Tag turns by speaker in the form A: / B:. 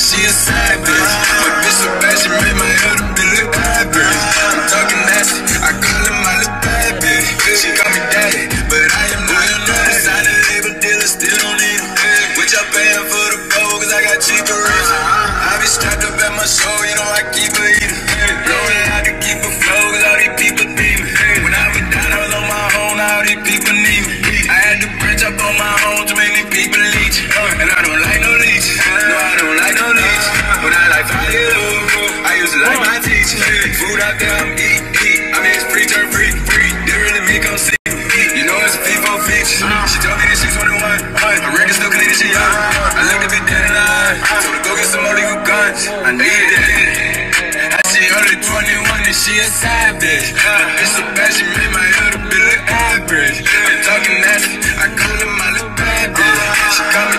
A: she a side bitch. My bitch so bad, she made my elder bitch look average. I'm talking nasty, I call her my little bad bitch. She call me daddy, but I am not a nut. Signed a label dealer, still don't need him. What y'all paying for the bowl, cause I got cheaper rings. I be strapped up at my show, you know I keep a eater. Blowing out to keep a flow, cause all these people need me. When I was down, I was on my own, now all these people need me. I had to branch up on my own to make these people leech. And I don't like no leech, no I don't like no leech. But I like fire, I used to like my teacher. Food out there, I'm eat. I mean it's free, turn free. They really me come see me. You know it's a FIFO feature. She told me that she's 21. My record still clean and she young. I looked a bit dead in the eye. Told her go get some more legal guns. I need it. I see her at 21 and she a side bitch. It's so bad she made my elder bitch look average. I'm talking nasty, I call her my little bad bitch. She call